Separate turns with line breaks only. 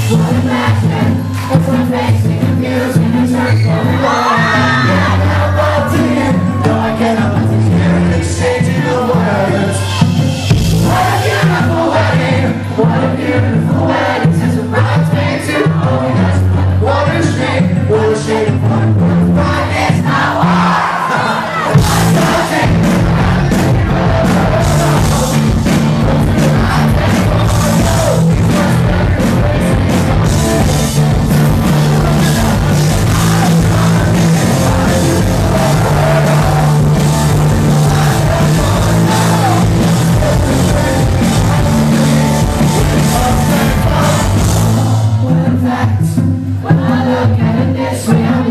What a passion, it's what makes me confused and it turns for the Lord. Yeah, I got a ball to you, though I cannot but to hear and exchanging the words. What a beautiful wedding, what a beautiful wedding, since the bridesmaids who own us. What a shame, what a shame, but it's not hard. When I look at it this way,